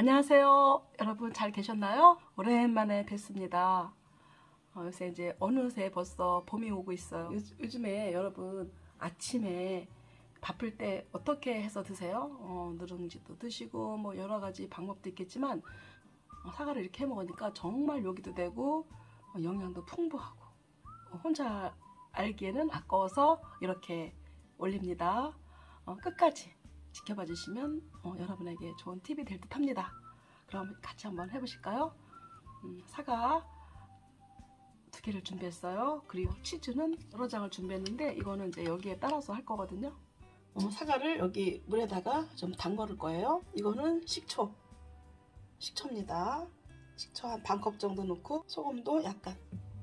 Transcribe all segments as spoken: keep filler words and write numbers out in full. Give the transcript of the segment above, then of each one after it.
안녕하세요. 여러분 잘 계셨나요? 오랜만에 뵙습니다. 어, 요새 이제 어느새 벌써 봄이 오고 있어요. 요, 요즘에 여러분 아침에 바쁠 때 어떻게 해서 드세요? 어, 누룽지도 드시고 뭐 여러 가지 방법도 있겠지만 어, 사과를 이렇게 해 먹으니까 정말 요기도 되고 어, 영양도 풍부하고 어, 혼자 알기에는 아까워서 이렇게 올립니다. 어, 끝까지 지켜봐 주시면 어, 여러분에게 좋은 팁이 될 듯 합니다. 그럼 같이 한번 해보실까요? 음, 사과 두 개를 준비했어요. 그리고 치즈는 여러 장을 준비했는데 이거는 이제 여기에 따라서 할 거거든요. 어, 사과를 여기 물에다가 좀 담궈올 거예요. 이거는 식초 식초입니다. 식초 한 반 컵 정도 넣고 소금도 약간.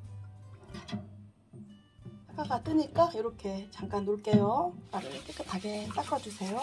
사과가 뜨니까 이렇게 잠깐 놓을게요. 나를 깨끗하게 닦아주세요.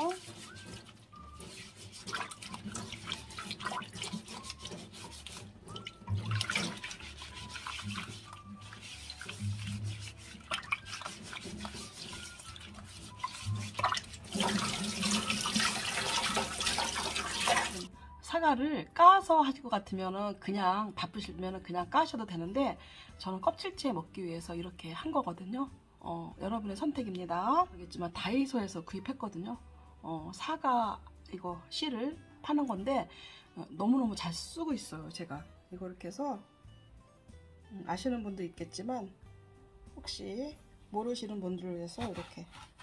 사과를 까서 하실 것 같으면 그냥 바쁘시면 그냥 까셔도 되는데 저는 껍질째 먹기 위해서 이렇게 한 거거든요. 어, 여러분의 선택입니다. 알겠지만 다이소에서 구입했거든요. 어, 사과 이거 씨를 파는 건데 어, 너무너무 잘 쓰고 있어요. 제가 이거 이렇게 해서 음, 아시는 분도 있겠지만 혹시 모르시는 분들을 위해서 이렇게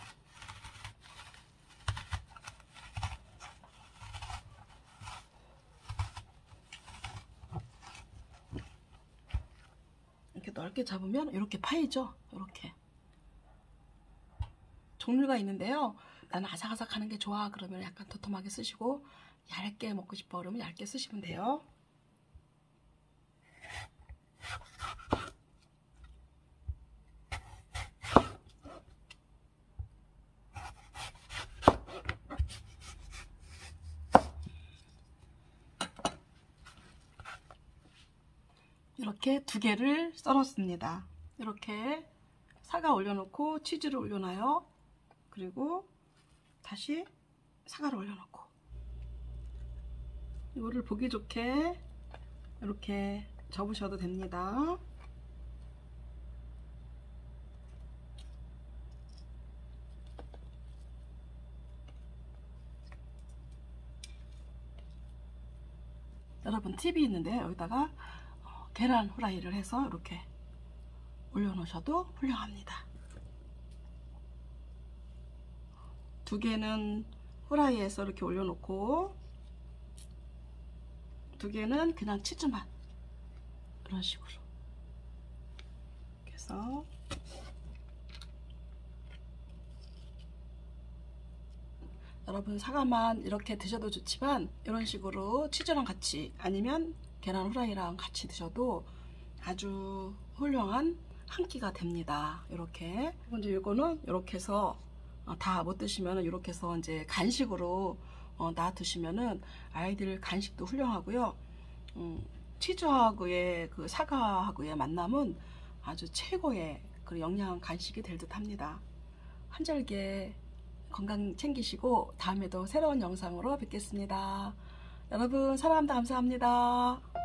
이렇게 넓게 잡으면 이렇게 파이죠. 이렇게 종류가 있는데요. 나는 아삭아삭하는 게 좋아 그러면 약간 도톰하게 쓰시고 얇게 먹고 싶어 그러면 얇게 쓰시면 돼요. 이렇게 두 개를 썰었습니다. 이렇게 사과 올려놓고 치즈를 올려놔요. 그리고 다시 사과를 올려놓고 이거를 보기 좋게 이렇게 접으셔도 됩니다. 여러분 팁이 있는데 여기다가 계란 후라이를 해서 이렇게 올려놓으셔도 훌륭합니다. 두 개는 후라이에서 이렇게 올려놓고 두 개는 그냥 치즈만 이런 식으로 이렇게 해서 여러분 사과만 이렇게 드셔도 좋지만 이런 식으로 치즈랑 같이 아니면 계란 후라이랑 같이 드셔도 아주 훌륭한 한 끼가 됩니다. 이렇게 이제 이거는 이렇게 해서 다 못 드시면 이렇게 해서 이제 간식으로 어, 놔 드시면은 아이들 간식도 훌륭하고요. 음, 치즈하고의 그 사과하고의 만남은 아주 최고의 그 영양 간식이 될 듯합니다. 한절기에 건강 챙기시고 다음에도 새로운 영상으로 뵙겠습니다. 여러분 사랑합니다. 감사합니다.